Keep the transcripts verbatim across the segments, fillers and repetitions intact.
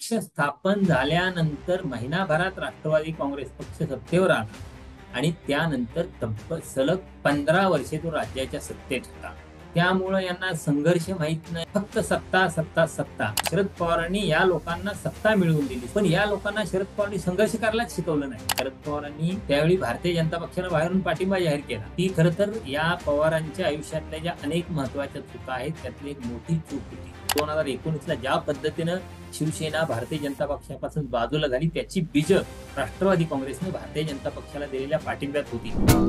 पक्ष स्थापन झाल्यानंतर महिनाभरात राष्ट्रवादी काँग्रेस पक्ष सत्तेवर आला आणि त्यानंतर तब्बल सलग पंधरा वर्षे तो राज्याच्या सत्तेत होता. त्यामुळं यांना संघर्ष माहित नाही, फक्त सत्ता सत्ता सत्ता. शरद पवारांनी या लोकांना सत्ता मिळवून दिली, पण या लोकांना शरद पवारांनी संघर्ष करायलाच शिकवलं नाही. शरद पवारांनी त्यावेळी भारतीय जनता पक्षाला बाहेरून पाठिंबा जाहीर केला. ती खरं तर या पवारांच्या आयुष्यातल्या ज्या अनेक महत्वाच्या चुका आहेत त्यातली एक मोठी चूक होती. दोन हजार एकोणीस ला ज्या पद्धतीनं शिवसेना भारतीय जनता पक्षापासून बाजूला झाली त्याची बीज राष्ट्रवादी काँग्रेसने भारतीय जनता पक्षाला दिलेल्या पाठिंब्यात होती.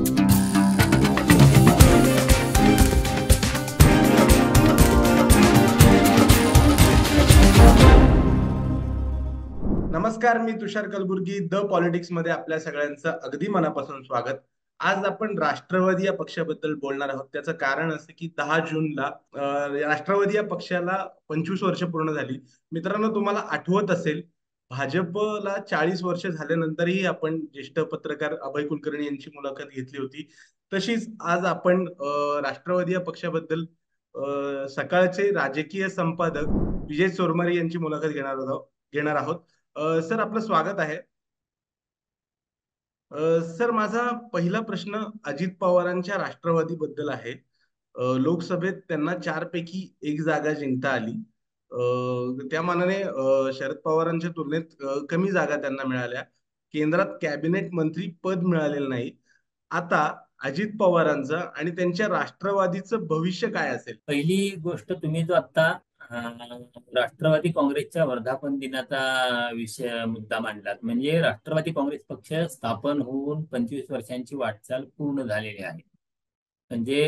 नमस्कार, मी तुषार कलबुर्गी. द पॉलिटिक्स मध्ये आपल्या सगळ्यांचं अगदी मनापासून स्वागत. आज आपण राष्ट्रवादी या पक्षाबद्दल बोलणार आहोत. त्याचं कारण असं की दहा जूनला राष्ट्रवादी या पक्षाला पंचवीस वर्ष पूर्ण झाली. मित्रांनो, तुम्हाला आठवत असेल भाजपला चाळीस वर्ष झाल्यानंतरही आपण ज्येष्ठ पत्रकार अभय कुलकर्णी यांची मुलाखत घेतली होती. तशीच आज आपण राष्ट्रवादी या पक्षाबद्दल सकाळचे राजकीय संपादक विजय चोरमारे यांची मुलाखत घेणार आहोत घेणार आहोत सर, आपलं स्वागत आहे. सर, माझा पहिला प्रश्न अजित पवारांच्या राष्ट्रवादी बद्दल आहे. लोकसभेत त्यांना चार पैकी एक जागा जिंकता आली. त्या मानाने शरद पवारांच्या तुलनेत कमी जागा त्यांना मिळाल्या. केंद्रात कॅबिनेट मंत्री पद मिळालेलं नाही. आता अजित पवारांचं आणि त्यांच्या राष्ट्रवादीचं भविष्य काय असेल? पहिली गोष्ट, तुम्ही जो आता राष्ट्रवादी काँग्रेसच्या वर्धापन दिनाचा विषय मुद्दा मांडलात, म्हणजे राष्ट्रवादी काँग्रेस पक्ष स्थापन होऊन पंचवीस वर्षांची वाटचाल पूर्ण झालेली आहे. म्हणजे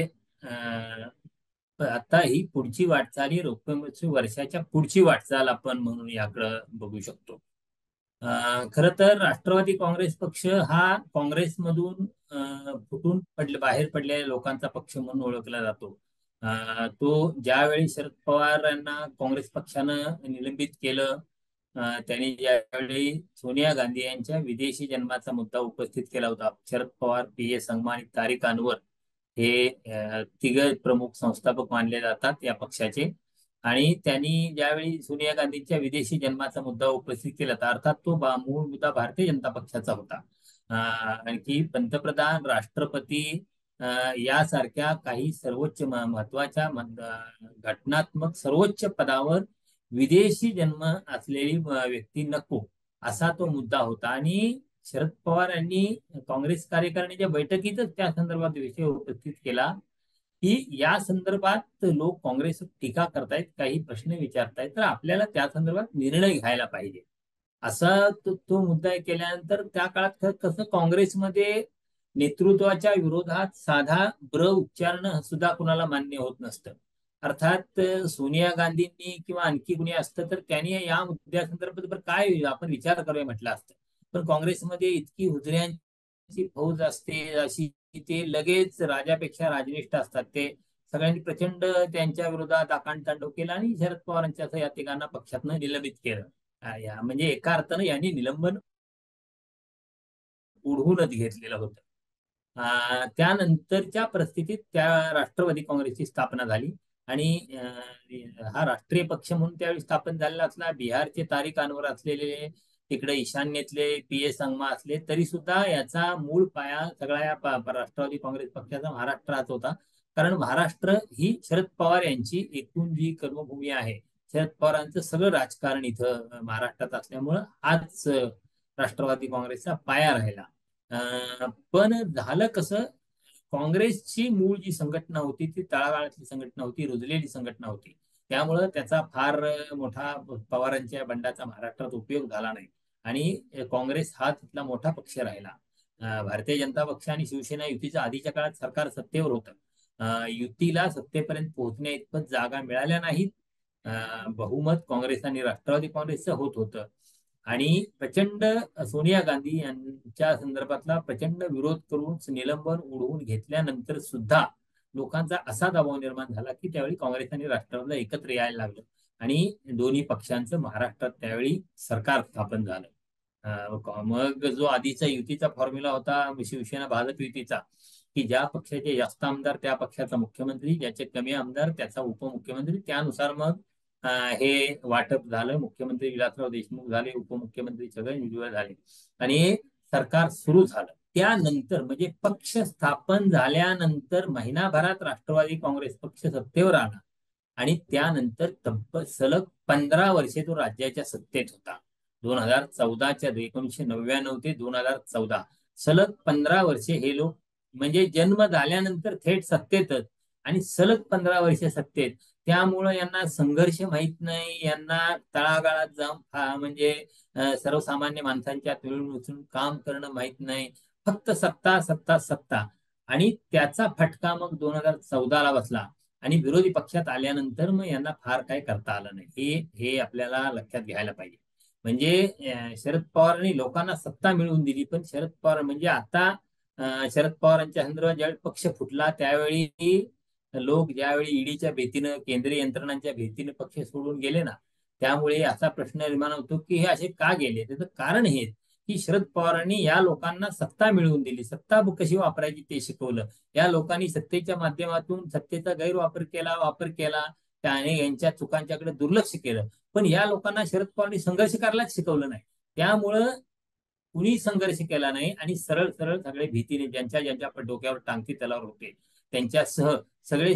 आता ही पुढची वाटचाल ही रोखोक वर्षाच्या पुढची वाटचाल आपण म्हणून याकडे बघू शकतो. खरं तर राष्ट्रवादी काँग्रेस पक्ष हा काँग्रेसमधून फुटून पडले बाहेर पडलेल्या लोकांचा पक्ष म्हणून ओळखला जातो. तो ज्यावेळी शरद पवार यांना काँग्रेस पक्षानं निलंबित केलं, त्यांनी ज्यावेळी सोनिया गांधी यांच्या विदेशी जन्माचा मुद्दा उपस्थित केला होता. शरद पवार, पी ए संगमा आणि तारिक अनवर हे तिघ प्रमुख संस्थापक मानले जातात या पक्षाचे. आणि त्यांनी ज्यावेळी सोनिया गांधींच्या विदेशी जन्माचा मुद्दा उपस्थित केला तर अर्थात तो मूळ मुद्दा भारतीय जनता पक्षाचा होता. आणखी पंतप्रधान, राष्ट्रपती यासारख्या काही सर्वोच्च महत्वाच्या घटनात्मक सर्वोच्च पदावर विदेशी जन्म असलेली व्यक्ती नको, असा तो मुद्दा होता. आणि शरद पवार यांनी काँग्रेस कार्यकारिणीच्या बैठकीतच त्या संदर्भात विषय उपस्थित केला की या संदर्भात लोक काँग्रेसवर टीका करतायत, काही प्रश्न विचारतायत, तर आपल्याला त्या संदर्भात निर्णय घ्यायला पाहिजे, असा तो, तो मुद्दा केल्यानंतर त्या काळात कसं काँग्रेसमध्ये नेतृत्वाच्या विरोधात साधा ब्र उच्चारण सुद्धा कुणाला मान्य होत नसतं. अर्थात सोनिया गांधींनी किंवा आणखी कुणी असतं तर त्यांनी या मुद्द्यासंदर्भात काय आपण विचार करूया म्हटलं असतं. पण काँग्रेसमध्ये इतकी हुजऱ्यांची फौज असते अशी ते लगेच राजापेक्षा राजनिष्ठ असतात. ते सगळ्यांनी प्रचंड त्यांच्या विरोधात आकांडतांडव केला आणि शरद पवारांच्या या तिघांना पक्षातनं निलंबित केलं. या म्हणजे एका अर्थानं यांनी निलंबन ओढवूनच घेतलेलं होतं. त्यानंतरच्या परिस्थितीत त्या राष्ट्रवादी काँग्रेसची स्थापना झाली आणि हा राष्ट्रीय पक्ष म्हणून त्यावेळी स्थापन झालेला असला. बिहारचे तारिक अनवर असलेले, तिकडे ईशान्येतले पी ए संगमा असले, तरी सुद्धा याचा मूळ पाया सगळ्या या राष्ट्रवादी काँग्रेस पक्षाचा महाराष्ट्रात होता. कारण महाराष्ट्र ही शरद पवार यांची एकूण जी कर्मभूमी आहे, शरद पवारांचं सगळं राजकारण इथं महाराष्ट्रात असल्यामुळं आज राष्ट्रवादी काँग्रेसचा पाया राहिला. पण झालं कसं, काँग्रेसची मूळ जी संघटना होती ती तळागाळातली संघटना होती, रुजलेली संघटना होती. त्यामुळं त्याचा फार मोठा पवारांच्या बंडाचा महाराष्ट्रात उपयोग झाला नाही आणि काँग्रेस हा तिथला मोठा पक्ष राहिला. भारतीय जनता पक्ष आणि शिवसेना युतीच्या आधीच्या काळात सरकार सत्तेवर होतं. युतीला सत्तेपर्यंत पोहोचण्या इतपत जागा मिळाल्या नाहीत. बहुमत काँग्रेस आणि राष्ट्रवादी काँग्रेसचं होत होतं आणि प्रचंड सोनिया गांधी यांच्या संदर्भातला प्रचंड विरोध करून निलंबन उडवून घेतल्यानंतर सुद्धा लोकांचा असा दबाव निर्माण झाला की त्यावेळी काँग्रेस आणि राष्ट्रवादीला एकत्र यायला लागलं आणि दोन्ही पक्षांचं महाराष्ट्रात त्यावेळी सरकार स्थापन झालं. मग जो आधीचा युतीचा फॉर्म्युला होता शिवसेना भाजप युतीचा, की ज्या पक्षाचे जास्त आमदार त्या पक्षाचा मुख्यमंत्री, ज्याचे कमी आमदार त्याचा उपमुख्यमंत्री, त्यानुसार मग हे वाटप झालं. मुख्यमंत्री विलासराव देशमुख झाले, उपमुख्यमंत्री छगन भुजबळ झाले आणि सरकार सुरू झालं. त्यानंतर म्हणजे पक्ष स्थापन झाल्यानंतर महिनाभरात राष्ट्रवादी काँग्रेस पक्ष सत्तेवर आला आणि त्यानंतर तब्बल सलग पंधरा वर्षे तो राज्याच्या सत्तेत होता. दोन हजार चौदाच्या एकोणीसशे नव्याण्णव ते दोन हजार चौदा सलग पंधरा वर्षे हे लोक म्हणजे जन्म झाल्यानंतर थेट सत्तेतच आणि सलग पंधरा वर्षे सत्तेत. त्यामुळं यांना संघर्ष माहीत नाही, यांना तळागाळात जाऊन म्हणजे सर्वसामान्य माणसांच्या मिळून उचलून काम करणं माहीत नाही. फक्त सत्ता सत्ता सत्ता. आणि त्याचा फटका मग दोन हजार चौदाला बसला आणि विरोधी पक्षात आल्यानंतर मग यांना फार काही करता आलं नाही. हे हे आपल्याला लक्षात घ्यायला पाहिजे. म्हणजे शरद पवारांनी लोकांना सत्ता मिळवून दिली, पण शरद पवार म्हणजे आता शरद पवारांच्या संदर्भात ज्यावेळी पक्ष फुटला त्यावेळी लोक ज्यावेळी ईडीच्या भीतीनं, केंद्रीय यंत्रणांच्या भीतीनं पक्ष सोडून गेले ना, त्यामुळे असा प्रश्न निर्माण होतो की हे असे का गेले. त्याचं कारण हे की शरद पवारांनी या लोकांना सत्ता मिळवून दिली, सत्ता कशी वापरायची ते शिकवलं. या लोकांनी सत्तेच्या माध्यमातून सत्तेचा गैरवापर केला, वापर केला, त्याने यांच्या चुकांच्याकडे दुर्लक्ष केलं. पण या लोकांना शरद पवारांनी संघर्ष करायलाच शिकवलं नाही. त्यामुळं कुणी संघर्ष केला नाही आणि सरळ सरळ सगळे भीतीने ज्यांच्या ज्यांच्या डोक्यावर टांगती तलवार होते त्यांच्यासह सगळे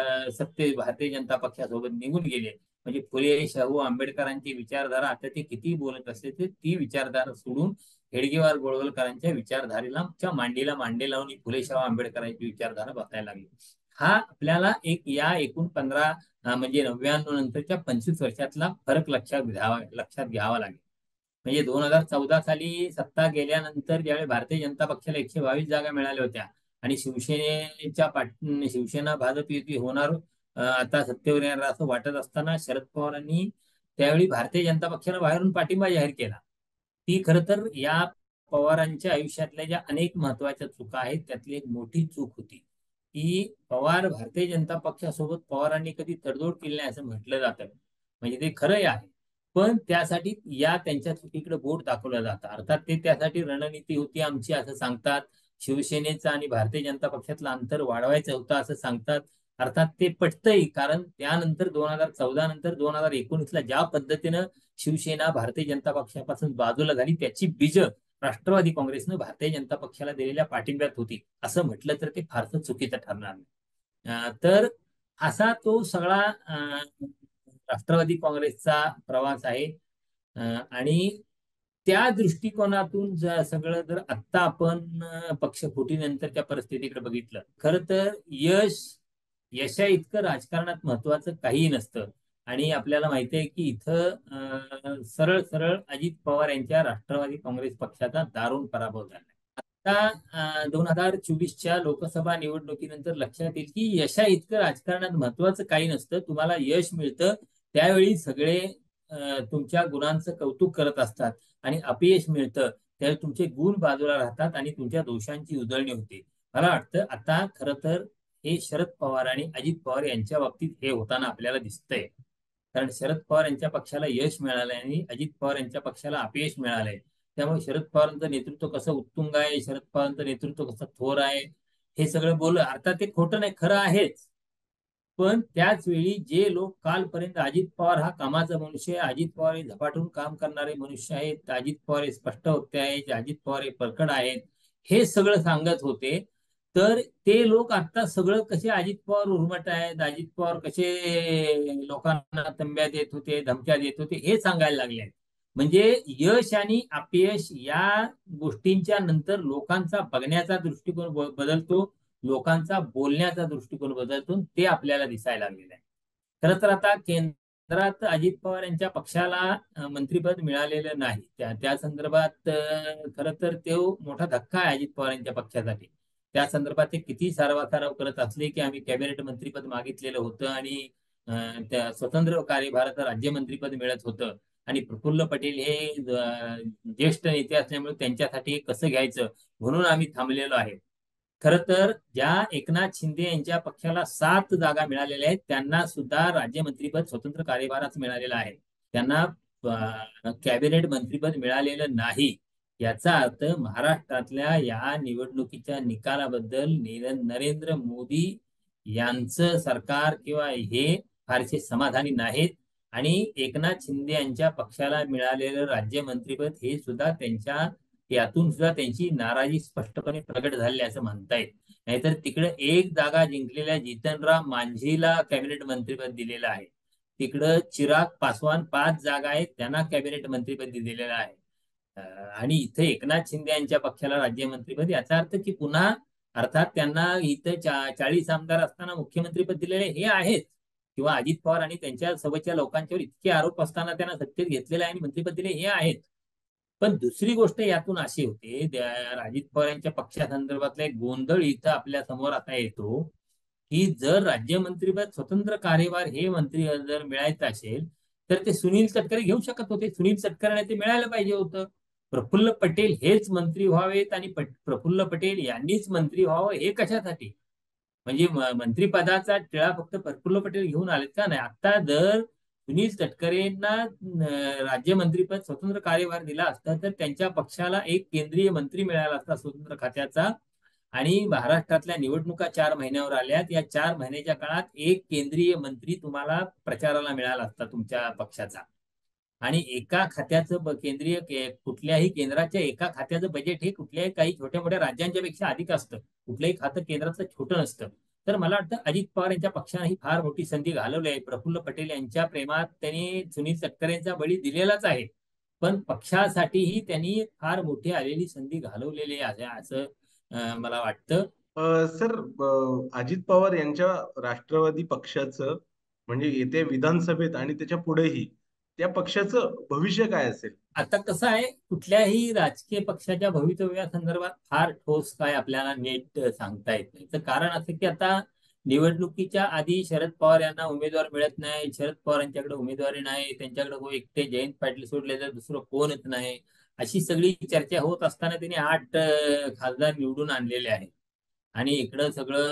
सत्ते भारतीय जनता पक्षासोबत निघून गेले. म्हणजे फुले, शाहू, आंबेडकरांची विचारधारा आता ते किती बोलत असले ते ती विचारधारा सोडून हेडगेवार गोळवलकरांच्या विचारधारेला मांडीला मांडे लावून फुले, शाहू, आंबेडकरांची विचारधारा बसायला लागली. हा आपल्याला एक या एकूण पंधरा म्हणजे नव्याण्णव नंतरच्या पंचवीस वर्षातला फरक लक्षात घ्यावा लक्षात घ्यावा लागेल. म्हणजे दोन हजार चौदा साली सत्ता गेल्यानंतर ज्यावेळी भारतीय जनता पक्षाला एकशे बावीस जागा मिळाल्या होत्या आणि शिवसेनेच्या पाठ शिवसेना भाजप युती होणार आता सत्तेवर येणार असं वाटत असताना शरद पवारांनी त्यावेळी भारतीय जनता पक्षाला बाहेरून पाठिंबा जाहीर केला. ती खरं तर या पवारांच्या आयुष्यातल्या ज्या अनेक महत्वाच्या चुका आहेत त्यातली एक मोठी चूक होती की पवार भारतीय जनता पक्षासोबत पवारांनी कधी तडजोड केली नाही असं म्हटलं जातं. म्हणजे ते खरंही आहे, पण त्यासाठी या त्यांच्या चुकीकडे बोट दाखवलं जातं. अर्थात ते त्यासाठी रणनीती होती आमची असं सांगतात. शिवसेनेचं आणि भारतीय जनता पक्षातलं अंतर वाढवायचं होतं असं सांगतात. अर्थात ते पटतंही, कारण त्यानंतर दोन हजार चौदा नंतर दोन हजार एकोणीसला ज्या पद्धतीनं शिवसेना भारतीय जनता पक्षापासून बाजूला झाली त्याची बीज राष्ट्रवादी काँग्रेसनं भारतीय जनता पक्षाला दिलेल्या पाठिंब्यात होती असं म्हटलं तर ते फारसं चुकीचं ठरणार नाही. तर असा तो सगळा राष्ट्रवादी काँग्रेसचा प्रवास आहे. आणि त्या दृष्टिकोनातून सगळं जर आत्ता आपण पक्ष फुटीनंतरच्या परिस्थितीकडे बघितलं, खरं तर यश यशा इतकं राजकारणात महत्वाचं काहीही नसतं. आणि आपल्याला माहिती आहे की इथं सरळ सरळ अजित पवार यांच्या राष्ट्रवादी काँग्रेस पक्षाचा दारुण पराभव झाला. आता दोन हजार चोवीसच्या लोकसभा निवडणुकीनंतर लक्षात येईल की यशा इतकं राजकारणात महत्वाचं काही नसतं. तुम्हाला यश मिळतं त्यावेळी सगळे तुमच्या गुणांचं कौतुक करत असतात आणि अपयश मिळतं त्यावेळी तुमचे गुण बाजूला राहतात आणि तुमच्या दोषांची उजळणी होते. मला वाटतं आता खरं तर हे शरद पवार आणि अजित पवार यांच्या बाबतीत हे होताना आपल्याला दिसतंय. कारण शरद पवार यांच्या पक्षाला यश मिळालंय आणि अजित पवार यांच्या पक्षाला अपयश मिळालंय. त्यामुळे शरद पवारांचं नेतृत्व कसं उत्तुंग आहे, शरद पवारांचं नेतृत्व कसं थोर आहे हे सगळं बोल. अर्थात ते खोटं नाही, खरं आहेच. पण त्याच वेळी जे लोक कालपर्यंत अजित पवार हा कामाचा मनुष्य आहे, अजित पवार हे झपाटून काम करणारे मनुष्य आहेत, अजित पवार हे स्पष्ट वक्ते आहेत, अजित पवार हे परखड आहेत, हे सगळं सांगत होते. तर ते लोक आता सगळं कसे अजित पवार उर्मट आहेत, अजित पवार कसे लोकांना तंब्या देत होते, धमक्या देत होते हे सांगायला लागले. म्हणजे यश आणि अपयश या गोष्टींच्या नंतर लोकांचा बघण्याचा दृष्टिकोन बदलतो, लोकांचा बोलण्याचा दृष्टिकोन बदलतो, ते आपल्याला दिसायला लागलेलं आहे. खरं तर आता केंद्रात अजित पवार यांच्या पक्षाला मंत्रिपद मिळालेलं नाही. त्या त्या संदर्भात खरं तर तो मोठा धक्का आहे अजित पवार यांच्या पक्षासाठी. त्या संदर्भात ते किती सारवासारव करत असले की आम्ही कॅबिनेट मंत्रिपद मागितलेलं होतं आणि त्या स्वतंत्र कार्यभाराचं राज्यमंत्रीपद मिळत होतं आणि प्रफुल्ल पटेल हे ज्येष्ठ नेते असल्यामुळे त्यांच्यासाठी कसं घ्यायचं म्हणून आम्ही थांबलेलो आहे. खरं तर ज्या एकनाथ शिंदे यांच्या पक्षाला सात जागा मिळालेल्या आहेत त्यांना सुद्धा राज्यमंत्रीपद स्वतंत्र कार्यभाराच मिळालेलं आहे, त्यांना कॅबिनेट मंत्रीपद मिळालेलं नाही. याचा अर्थ महाराष्ट्रातल्या या निवडणुकीच्या निकालाबद्दल नरेंद्र मोदी यांचं सरकार किंवा हे फारसे समाधानी नाहीत आणि एकनाथ शिंदे यांच्या पक्षाला मिळालेलं राज्यमंत्रीपद हे सुद्धा त्यांच्या यातून सुद्धा त्यांची नाराजी स्पष्टपणे प्रकट झाली असं म्हणता येईल. नाहीतर तिकडे एक जागा जिंकलेल्या जितनराम मांझीला कॅबिनेट मंत्रीपद दिलेलं आहे. तिकडं चिराग पासवान पाच जागा आहेत, त्यांना कॅबिनेट मंत्रीपद दिलेलं आहे. अं, आणि इथे एकनाथ शिंदे यांच्या पक्षाला राज्यमंत्रीपद, याचा अर्थ की पुन्हा अर्थात त्यांना इथं चा चाळीस आमदार असताना मुख्यमंत्रीपद दिलेले हे आहेत, किंवा अजित पवार आणि त्यांच्या सोबतच्या लोकांच्यावर इतके आरोप असताना त्यांना सत्तेत घेतलेले आहे आणि मंत्रिपद दिले हे आहेत. पण दुसरी गोष्ट यातून अशी होते, अजित पवार यांच्या पक्षासंदर्भातला एक गोंधळ इथं आपल्या समोर आता येतो, की जर राज्यमंत्रीपद स्वतंत्र कार्यभार हे मंत्री जर मिळायचं असेल तर ते सुनील तटकरे घेऊ शकत होते. सुनील तटकरेंना ते मिळायला पाहिजे होतं. प्रफुल्ल पटेल हेच मंत्री व्हावेत आणि प्रफुल्ल पटेल यांनीच मंत्री व्हावं हे कशासाठी? म्हणजे मंत्रिपदाचा टिळा फक्त प्रफुल्ल पटेल घेऊन आलेत का? नाही. आता जर सुनील तटकरेंना राज्यमंत्रीपद स्वतंत्र कार्यभार दिला असता तर त्यांच्या पक्षाला एक केंद्रीय मंत्री मिळाला असता स्वतंत्र खात्याचा, आणि महाराष्ट्रातल्या निवडणुका चार महिन्यावर आल्यात. या चार महिन्याच्या काळात एक केंद्रीय मंत्री तुम्हाला प्रचाराला मिळाला असता तुमच्या पक्षाचा. आणि एका खात्याचं केंद्रीय कुठल्याही केंद्राच्या एका खात्याचं बजेट हे कुठल्याही काही छोट्या मोठ्या राज्यांच्या पेक्षा अधिक असतं. कुठलंही खातं केंद्राचं छोटं नसतं. तर मला वाटतं अजित पवार यांच्या पक्षाने ही फार मोठी संधी घालवली आहे. प्रफुल्ल पटेल यांच्या प्रेमात त्यांनी सुनील तटकरेंचा बळी दिलेलाच आहे, पण पक्षासाठीही त्यांनी फार मोठी आलेली संधी घालवलेली आहे असं मला वाटतं. सर, अजित पवार यांच्या राष्ट्रवादी पक्षाचं म्हणजे येत्या विधानसभेत आणि त्याच्या पुढेही त्या पक्षाचं भविष्य काय असेल? आता कसं आहे, कुठल्याही राजकीय पक्षाच्या भवितव्यासंदर्भात फार ठोस काय आपल्याला नीट सांगता येत नाही. तर कारण असं की आता निवडणुकीच्या आधी शरद पवार यांना उमेदवार मिळत नाही, शरद पवार यांच्याकडे उमेदवारी नाही, त्यांच्याकडे कोण एकटे जयंत पाटील सोडले तर दुसरं कोणच नाही, अशी सगळी चर्चा होत असताना त्यांनी आठ खासदार निवडून आणलेले आहेत. आणि इकडं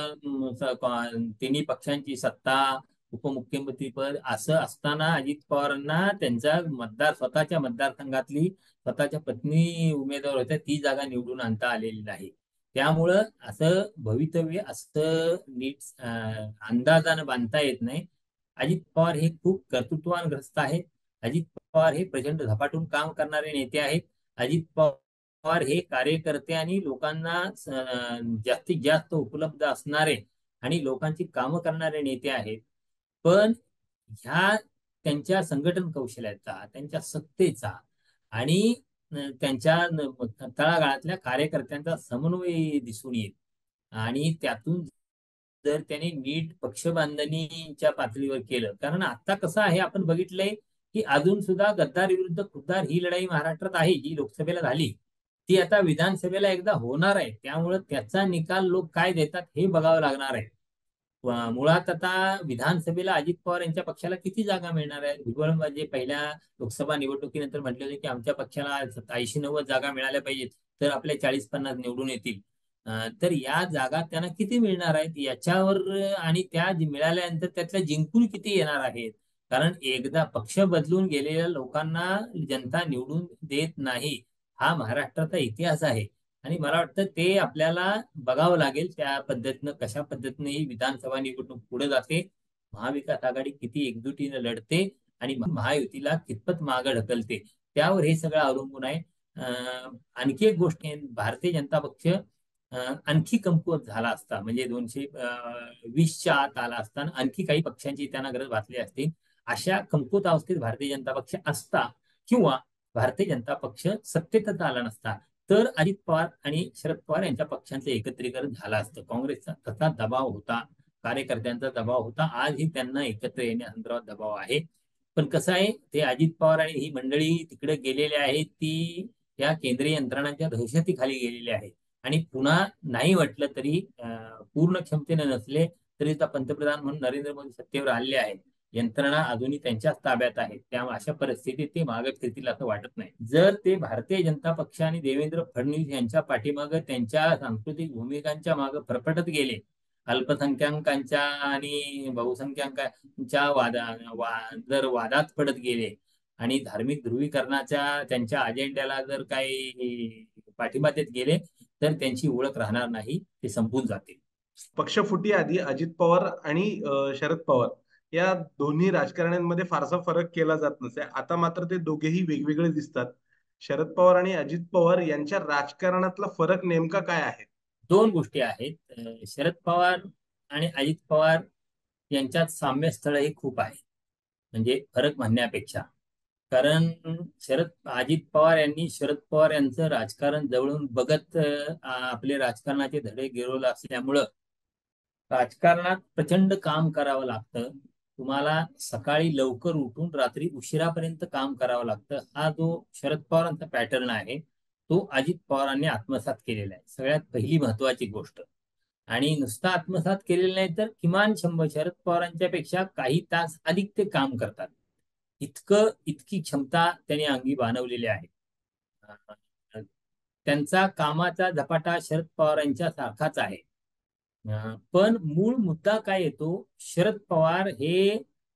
सगळं तिन्ही पक्षांची सत्ता, उपमुख्यमंत्रीपद असं असताना अजित पवारांना त्यांचा मतदार स्वतःच्या मतदारसंघातली स्वतःच्या पत्नी उमेदवार होत्या ती जागा निवडून आणता आलेली नाही. त्यामुळं असं भवितव्य असं नीट अंदाजानं बांधता येत नाही. अजित पवार हे खूप कर्तृत्वानग्रस्त आहेत. अजित पवार हे प्रचंड झपाटून काम करणारे नेते आहेत. अजित पवार हे कार्यकर्ते आणि लोकांना जास्तीत जास्त उपलब्ध असणारे आणि लोकांची कामं करणारे नेते आहेत. पण ह्या त्यांच्या संघटन कौशल्याचा, त्यांच्या सत्तेचा आणि त्यांच्या तळागाळातल्या कार्यकर्त्यांचा समन्वय दिसून येईल. आणि त्यातून जर त्याने नीट पक्ष बांधणीच्या पातळीवर केलं, कारण आता कसं आहे आपण बघितलंय की अजून सुद्धा गद्दार विरुद्ध खुद्दार ही लढाई महाराष्ट्रात आहे, जी लोकसभेला झाली ती आता विधानसभेला एकदा होणार आहे. त्यामुळे त्याचा निकाल लोक काय देतात हे बघावं लागणार आहे. मुळात आता विधानसभेला अजित पवार यांच्या पक्षाला किती जागा मिळणार आहेत? भुजबळ म्हणजे पहिल्या लोकसभा निवडणुकीनंतर म्हटले होते की आमच्या पक्षाला ऐंशी नव्वद जागा मिळाल्या पाहिजेत तर आपले चाळीस पन्नास निवडून येतील. तर या जागा त्यांना किती मिळणार आहेत याच्यावर, आणि त्या मिळाल्यानंतर त्यातल्या जिंकून किती येणार आहेत, कारण एकदा पक्ष बदलून गेलेल्या लोकांना जनता निवडून देत नाही, हा महाराष्ट्राचा इतिहास आहे. आणि मला वाटतं ते आपल्याला बघावं लागेल त्या पद्धतीनं, कशा पद्धतीने ही विधानसभा निवडणूक पुढे जाते, महाविकास आघाडी किती एकजुटीने लढते आणि महायुतीला कितपत मागे ढकलते, त्यावर हे सगळं अवलंबून आहे. आणखी एक गोष्ट, भारतीय जनता पक्ष आणखी कमकुवत झाला असता, म्हणजे दोनशे वीसच्या आत आला असताना आणखी काही पक्षांची त्यांना गरज भासली असती. अशा कमकुवत अवस्थेत भारतीय जनता पक्ष असता किंवा भारतीय जनता पक्ष सत्तेतच आला नसता तर अजित पवार आणि शरद पवार यांच्या पक्षांचं एकत्रीकरण झालं असतं. काँग्रेसचा तसा दबाव होता, कार्यकर्त्यांचा दबाव होता, आजही त्यांना एकत्र येण्यासंदर्भात दबाव आहे. पण कसं आहे, ते अजित पवार आणि ही मंडळी तिकडे गेलेली आहेत ती या केंद्रीय यंत्रणांच्या दहशतीखाली गेलेली आहे. आणि पुन्हा नाही वाटलं तरी पूर्ण क्षमतेने नसले तरी पंतप्रधान म्हणून नरेंद्र मोदी सत्तेवर आलेले आहेत, यंत्रणा अजूनही त्यांच्याच ताब्यात आहेत. त्यामुळे अशा परिस्थितीत ते मागे फिरतील असं वाटत नाही. जर ते भारतीय जनता पक्ष आणि देवेंद्र फडणवीस यांच्या पाठीमागे त्यांच्या सांस्कृतिक भूमिकांच्या मागे फरफटत गेले, अल्पसंख्याकांच्या आणि बहुसंख्याकांच्या वादा वा जर वादात पडत गेले आणि धार्मिक ध्रुवीकरणाच्या त्यांच्या अजेंड्याला जर काही पाठिंबा देत गेले तर त्यांची ओळख राहणार नाही, ते संपून जातील. पक्षफुटी आधी अजित पवार आणि शरद पवार या दोन्ही राजकारण्यांमध्ये फारसा फरक केला जात नसे. आता मात्र ते दोघेही वेगवेगळे दिसतात. शरद पवार आणि अजित पवार यांच्या राजकारणातला फरक नेमका काय आहे? दोन गोष्टी आहेत. अ, शरद पवार आणि अजित पवार यांच्यात साम्यस्थळही खूप आहे, म्हणजे फरक म्हणण्यापेक्षा. कारण शरद अजित पवार यांनी शरद पवार यांचं राजकारण जवळून बघत अ, आपले राजकारणाचे धडे गिरवले असल्यामुळं राजकारणात प्रचंड काम करावं लागतं. तुम्हाला सकाळी लवकर उठून रात्री उशिरापर्यंत काम करावं लागतं. हा जो शरद पवारांचा पॅटर्न आहे तो अजित पवारांनी आत्मसात केलेला आहे, सगळ्यात पहिली महत्वाची गोष्ट. आणि नुसता आत्मसात केलेलं नाही तर किमान शंभर शरद पवारांच्या पेक्षा काही तास अधिक ते काम करतात. इतकं इतकी क्षमता त्यांनी अंगी बाणवलेली आहे. अं, त्यांचा कामाचा झपाटा शरद पवारांच्या सारखाच आहे. अं, पण मूळ मुद्दा काय येतो, शरद पवार हे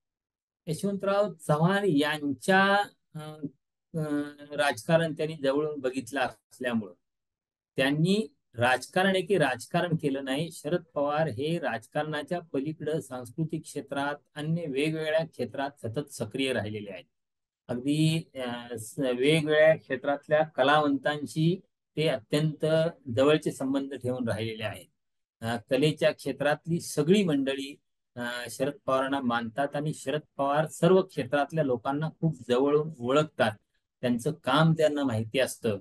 यशवंतराव चव्हाण यांच्या अं, अं, राजकारण त्यांनी जवळून बघितलं असल्यामुळं त्यांनी राजकारण आहे की राजकारण केलं नाही. शरद पवार हे राजकारणाच्या पलीकडे सांस्कृतिक क्षेत्रात अन्य वेगवेगळ्या क्षेत्रात सतत सक्रिय राहिलेले आहेत. अगदी अं, स- वेगवेगळ्या क्षेत्रातल्या कलावंतांशी ते अत्यंत जवळचे संबंध ठेवून राहिलेले आहेत. अं, कलेच्या क्षेत्रातली सगळी मंडळी अं, शरद पवारांना मानतात आणि शरद पवार सर्व क्षेत्रातल्या लोकांना खूप जवळून ओळखतात. त्यांचं काम त्यांना माहिती असतं.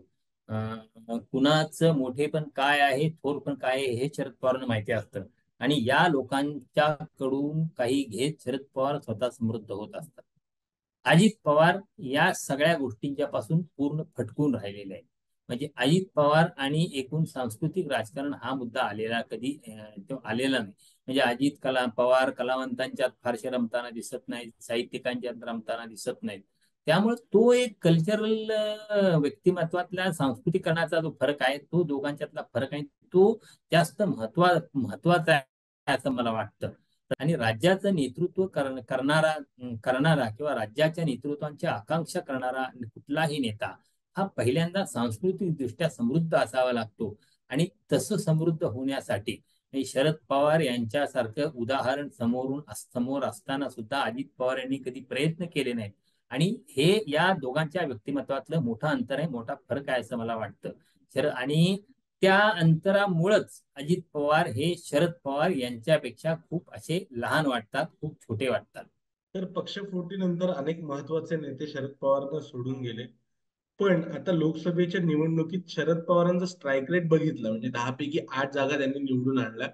अं, कुणाचं मोठेपण काय आहे, थोरपण काय आहे हे शरद पवारांना माहिती असतं. आणि या लोकांच्याकडून काही घेत शरद पवार स्वतः समृद्ध होत असतात. अजित पवार या सगळ्या गोष्टींच्या पासून पूर्ण फटकून राहिलेले आहेत. म्हणजे अजित पवार आणि एकूण सांस्कृतिक राजकारण हा मुद्दा आलेला कधी अं, तो आलेला नाही. म्हणजे अजित कला पवार कलावंतांच्यात फारसे रमताना दिसत नाहीत, साहित्यिकांच्यात रमताना दिसत नाहीत. त्यामुळे तो एक कल्चरल व्यक्तिमत्वातल्या सांस्कृतिकरणाचा जो फरक आहे तो दोघांच्यातला फरक आहे, तो जास्त महत्वा महत्वाचा आहे असं मला वाटतं. आणि राज्याचं नेतृत्व कर- करणारा करणारा किंवा राज्याच्या नेतृत्वाची आकांक्षा करणारा कुठलाही नेता हा पहिल्यांदा सांस्कृतिक दृष्ट्या समृद्ध असावा लागतो. आणि तसं समृद्ध होण्यासाठी हे शरद पवार यांच्यासारखं उदाहरण समोरून समोर असताना सुद्धा अजित पवार यांनी कधी प्रयत्न केले नाहीत. आणि हे या दोघांच्या व्यक्तिमत्वातलं मोठं अंतर आहे, मोठा फरक आहे असं मला वाटतं. शरद आणि त्या अंतरामुळंच अजित पवार हे शरद पवार यांच्यापेक्षा खूप असे लहान वाटतात, खूप छोटे वाटतात. तर पक्षफोडीनंतर अनेक महत्वाचे नेते शरद पवारांना सोडून गेले. पण आता लोकसभेच्या निवडणुकीत शरद पवारांचा स्ट्राईक रेट बघितला म्हणजे दहा पैकी आठ जागा त्यांनी निवडून आणल्या.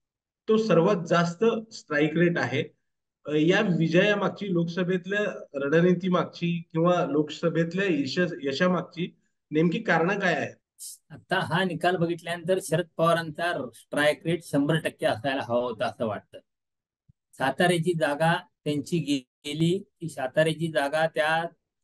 तो सर्वात जास्त स्ट्राईक रेट आहे. अ, या विजयामागची लोकसभेतल्या रणनीतीमागची किंवा लोकसभेतल्या यश यशामागची नेमकी कारणं काय आहेत? आता हा निकाल बघितल्यानंतर शरद पवारांचा स्ट्राईक रेट शंभर टक्के असायला हवा होता असं वाटतं. साताऱ्याची जागा त्यांची गेली. ती साताऱ्याची जागा त्या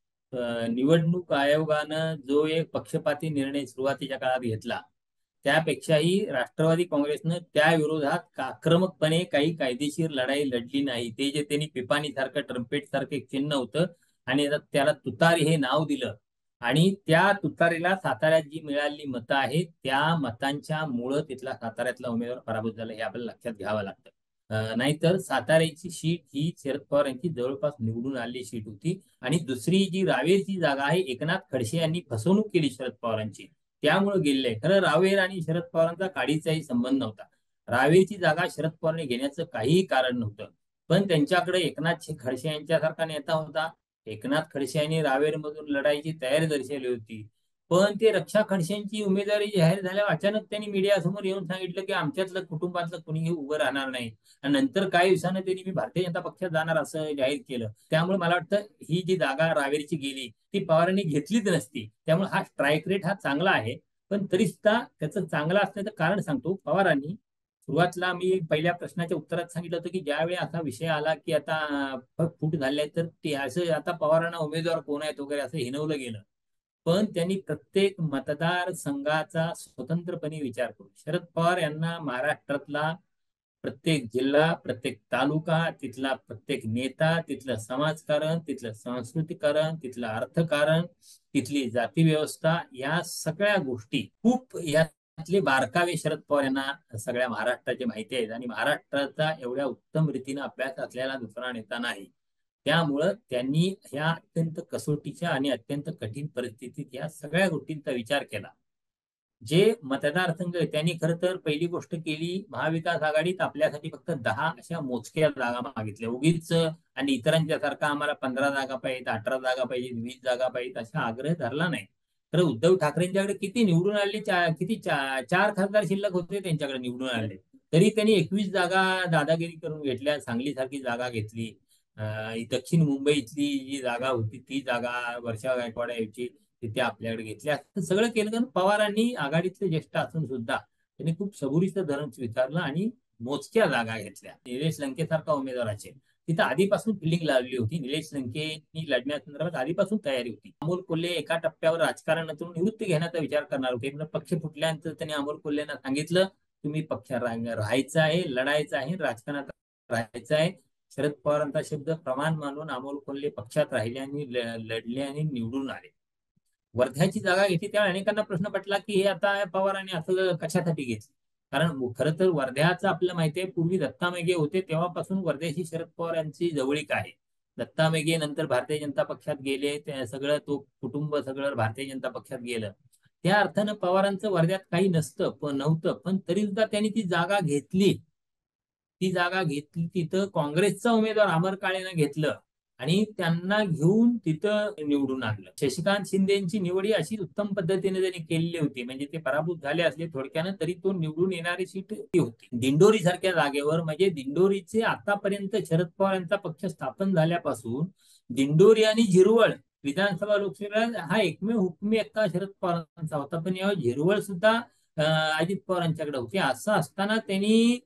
अ, निवडणूक आयोगानं जो एक पक्षपाती निर्णय सुरुवातीच्या काळात घेतला त्यापेक्षाही राष्ट्रवादी काँग्रेसनं त्या विरोधात आक्रमकपणे काही कायदेशीर लढाई लढली नाही. ते जे त्यांनी पिपाणी सारखं ट्रम्पेट सारखं एक चिन्ह होतं आणि आता त्याला तुतारी हे नाव दिलं. आणि त्या तुतारीला साताऱ्यात जी मिळालेली मतं आहेत त्या मतांच्या मुळे तिथला साताऱ्यातला उमेदवार पराभूत झाला हे आपल्याला लक्षात घ्यावं लागतं. अं, नाहीतर साताऱ्याची सीट ही शरद पवार यांची जवळपास निवडून आलेली सीट होती. आणि दुसरी जी रावेरची जागा आहे एकनाथ खडसे यांनी फसवणूक केली शरद पवारांची, त्यामुळे गेलेले आहे. खरं रावेर आणि शरद पवारांचा काडीचाही संबंध नव्हता. रावेरची जागा शरद पवारांनी घेण्याचं काहीही कारण नव्हतं. पण त्यांच्याकडे एकनाथ खडसे यांच्यासारखा नेता होता. एकनाथ खडसे यांनी रावेरमधून लढाईची तयारी दर्शवली होती. पण ते रक्षा खडसेंची उमेदवारी जाहीर झाल्यावर अचानक त्यांनी मीडियासमोर येऊन सांगितलं की आमच्यातलं कुटुंबातलं कुणीही उभं राहणार नाही. आणि नंतर काही दिवसानं त्यांनी मी भारतीय जनता पक्षात जाणार असं जाहीर केलं. त्यामुळे मला वाटतं ही जी जागा रावेरची गेली ती पवारांनी घेतलीच नसती. त्यामुळे हा स्ट्राईक रेट हा चांगला आहे. पण तरी सुद्धा त्याचं चांगलं असण्याचं कारण सांगतो. पवारांनी सुरुवातीला मी पहिल्या प्रश्नाच्या उत्तरात सांगितलं होतं की ज्यावेळी असा विषय आला की आता अं, फूट झाले तर ते असं आता पवारांना उमेदवार कोण आहेत वगैरे असं हिनवलं गेलं. पण त्यांनी प्रत्येक मतदारसंघाचा स्वतंत्रपणे विचार करू शरद पवार यांना महाराष्ट्रातला प्रत्येक जिल्हा प्रत्येक तालुका तिथला प्रत्येक नेता तिथलं समाजकारण तिथलं सांस्कृतिकरण तिथलं अर्थकारण तिथली जाती व्यवस्था या सगळ्या गोष्टी खूप या त्यातले बारकावे शरद पवार यांना सगळ्या महाराष्ट्राचे माहिती आहेत आणि महाराष्ट्राचा एवढ्या उत्तम रीतीने अभ्यास असलेला दुसरा नेता नाही. त्यामुळं त्यांनी ह्या अत्यंत कसोटीच्या आणि अत्यंत कठीण परिस्थितीत या सगळ्या गोष्टींचा विचार केला. जे मतदारसंघ त्यांनी खरं तर पहिली गोष्ट केली, महाविकास आघाडीत आपल्यासाठी फक्त दहा अशा मोजक्या जागा मागितल्या उगीच, आणि इतरांच्या सारखा आम्हाला पंधरा जागा पाहिजेत, अठरा जागा पाहिजेत, वीस जागा पाहिजेत असा आग्रह धरला नाही. तर उद्धव ठाकरेंच्याकडे किती निवडून आले, किती चार खासदार शिल्लक होते त्यांच्याकडे निवडून आले, तरी त्यांनी एकवीस जागा दादागिरी करून घेतल्या. सांगलीसारखी जागा घेतली, दक्षिण मुंबईतली जी जागा होती ती जागा वर्षा गायकवाड यायची तिथे आपल्याकडे घेतली. असं सगळं केलं कारण पवारांनी आघाडीतले ज्येष्ठ असून सुद्धा त्यांनी खूप सबुरीचं धरण स्वीकारलं आणि मोजक्या जागा घेतल्या. निलेश लंकेसारखा उमेदवाराचे तिथं आधीपासून फिल्डिंग लावली होती. निलेश लंकेनी लढण्यासंदर्भात आधीपासून तयारी होती. अमोल कोल्हे एका टप्प्यावर राजकारणातून निवृत्ती घेण्याचा विचार करणार होते. पक्ष फुटल्यानंतर त्यांनी अमोल कोल्हेंना सांगितलं, तुम्ही पक्ष राहायचं आहे, लढायचं आहे, राजकारणात राहायचं आहे. शरद पवारांचा शब्द प्रमाण मानून अमोल कोल्हे पक्षात राहिले आणि लढले आणि निवडून आले. वर्ध्याची जागा घेतली त्यावेळी अनेकांना प्रश्न पडला की हे आता पवारांनी असं कशासाठी घेतलं. कारण खरं तर वर्ध्याचं आपल्याला माहिती आहे, पूर्वी दत्ता मेघे होते तेव्हापासून वर्ध्याशी शरद पवार यांची जवळीक आहे. दत्ता मेघे नंतर भारतीय जनता पक्षात गेले, ते सगळं तो कुटुंब सगळं भारतीय जनता पक्षात गेलं. त्या अर्थानं पवारांचं वर्ध्यात काही नसतं पण नव्हतं, पण तरी सुद्धा त्यांनी ती जागा घेतली. ती जागा घेतली, तिथं काँग्रेसचा उमेदवार अमर काळेनं घेतलं आणि त्यांना घेऊन तिथं निवडून आणलं. शशिकांत शिंदेची निवड ही अशी उत्तम पद्धतीने त्यांनी केलेली होती, म्हणजे ते पराभूत झाले असले थोडक्यानं तरी तो निवडून येणारी सीट ती होती. दिंडोरी सारख्या जागेवर, म्हणजे दिंडोरीचे आतापर्यंत शरद पवार यांचा पक्ष स्थापन झाल्यापासून दिंडोरी आणि झिरवळ विधानसभा लोकसभा हा एकमेव हुकमी एकटा शरद पवारांचा होता, पण यावेळी झिरवळ सुद्धा अजित पवारांच्याकडे होती. असं असताना त्यांनी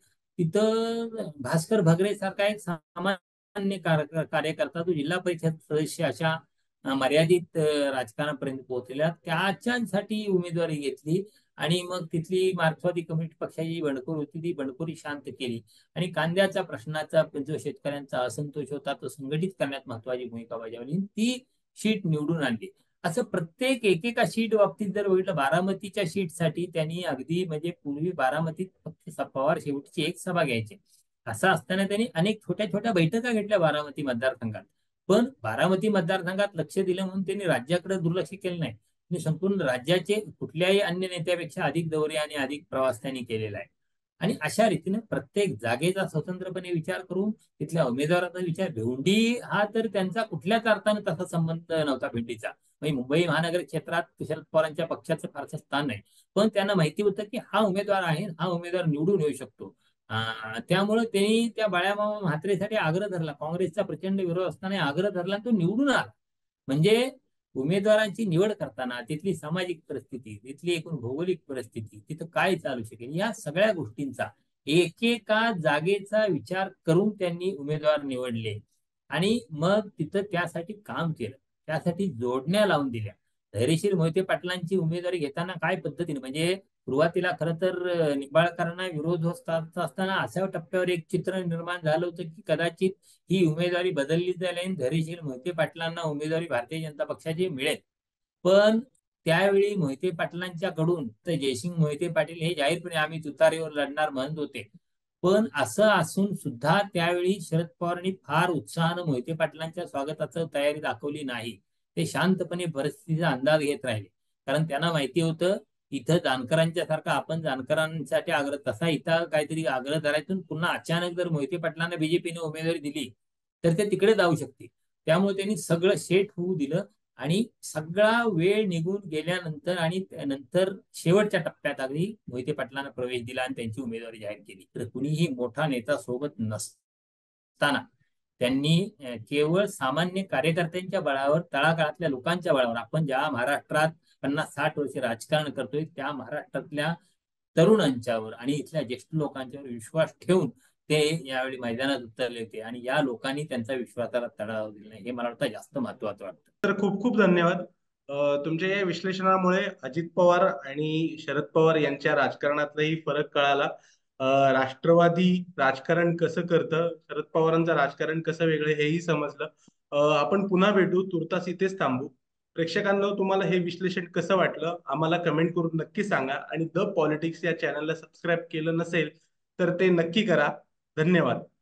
तिथं भास्कर भगरे सारखा एक सामान्य कार्यकर्ता, तो जिल्हा परिषद सदस्य अशा मर्यादित राजकारणापर्यंत पोहोचलेला, त्याच्यासाठी उमेदवारी घेतली आणि मग तिथली मार्क्सवादी कम्युनिस्ट पक्षाची बंडखोर होती ती बंडखोरी शांत केली आणि कांद्याच्या प्रश्नाचा जो शेतकऱ्यांचा असंतोष होता तो संघटित करण्यात महत्वाची भूमिका बजावली, ती शीट निवडून आणली. असं प्रत्येक एकेका सीट बाबतीत जर बघितलं, बारामतीच्या सीटसाठी त्यांनी अगदी, म्हणजे पूर्वी बारामतीत फक्त पवार शेवटची एक सभा घ्यायची, असं असताना त्यांनी अनेक छोट्या छोट्या बैठका घेतल्या बारामती मतदारसंघात. पण बारामती मतदारसंघात लक्ष दिलं म्हणून त्यांनी राज्याकडे दुर्लक्ष केलं नाही. त्यांनी संपूर्ण राज्याचे कुठल्याही अन्य नेत्यापेक्षा अधिक दौरे आणि अधिक प्रवास त्यांनी केलेला आहे. आणि अशा रीतीने प्रत्येक जागेचा स्वतंत्रपणे विचार करून तिथल्या उमेदवाराचा विचार, भेंडी हा तर त्यांचा कुठल्याच अर्थाने तसा संबंध नव्हता भेंडीचा. म्हणजे मुंबई महानगर क्षेत्रात शरद पवारांच्या पक्षाचं फारसं स्थान नाही, पण त्यांना माहिती होतं की हा उमेदवार आहे, हा उमेदवार निवडून येऊ शकतो. त्यामुळे त्यांनी त्या बाळामामा म्हात्रेसाठी आग्रह धरला. काँग्रेसचा प्रचंड विरोध असताना आग्रह धरला, तो निवडून आला. म्हणजे उमेदवारांची निवड करताना तिथली सामाजिक परिस्थिती, तिथली एकूण भौगोलिक परिस्थिती, तिथं काय चालू शकेल, या सगळ्या गोष्टींचा एकेका जागेचा विचार करून त्यांनी उमेदवार निवडले आणि मग तिथं त्यासाठी काम केलं, त्यासाठी जोडण्या लावून दिल्या. धैर्यशील मोहिते पाटलांची उमेदवारी घेताना काय पद्धतीने, म्हणजे सुरुवातीला खरं तर निंबाळकरांना विरोध होत असताना अशा टप्प्यावर एक चित्र निर्माण झालं होतं की कदाचित ही उमेदवारी बदलली जाईल आणि धैर्यशील मोहिते पाटलांना उमेदवारी भारतीय जनता पक्षाची मिळेल. पण त्यावेळी मोहिते पाटलांच्याकडून तर जयसिंग मोहिते पाटील हे जाहीरपणे आम्ही तुतारीवर लढणार म्हणत होते. पण असं असून सुद्धा त्यावेळी शरद पवारांनी फार उत्साहानं मोहिते पाटलांच्या स्वागताचं तयारी दाखवली नाही. ते शांतपणे परिस्थितीचा अंदाज घेत राहिले, कारण त्यांना माहिती होतं इथं जानकरांच्या सारखा आपण जानकरांसाठी आग्रह, तसा इथं काहीतरी आग्रह धरायतून पुन्हा अचानक जर मोहिते पाटलांना बीजेपीने उमेदवारी दिली तर ते तिकडे जाऊ शकते. त्यामुळे त्यांनी सगळं सेट होऊ दिलं आणि सगळा वेळ निघून गेल्यानंतर आणि नंतर शेवटच्या टप्प्यात अगदी मोहिते पाटलांना प्रवेश दिला आणि त्यांची उमेदवारी जाहीर केली. तर कुणीही मोठा नेता सोबत नसताना त्यांनी केवळ सामान्य कार्यकर्त्यांच्या बळावर, तळागाळातल्या लोकांच्या बळावर, आपण ज्या महाराष्ट्रात पन्नास साठ वर्ष राजकारण करतोय त्या महाराष्ट्रातल्या तरुणांच्यावर आणि इथल्या ज्येष्ठ लोकांच्यावर विश्वास ठेवून ते यावेळी मैदानात उतरले होते आणि या लोकांनी त्यांचा विश्वासाला तडा दिला, हे मला वाटतं जास्त महत्वाचं वाटतं. तर खूप खूप धन्यवाद. तुमच्या या विश्लेषणामुळे अजित पवार आणि शरद पवार यांच्या राजकारणातलाही फरक कळाला. राष्ट्रवादी राजकारण कसं करतं, शरद पवारांचं राजकारण कसं वेगळं, हेही समजलं. आपण पुन्हा भेटू. तुर्तास इथेच थांबू. प्रेक्षकांनो, तुम्हाला हे विश्लेषण कसं वाटलं आम्हाला कमेंट करून नक्की सांगा, आणि द पॉलिटिक्स या चॅनलला सबस्क्राईब केलं नसेल तर ते नक्की करा. धन्यवाद.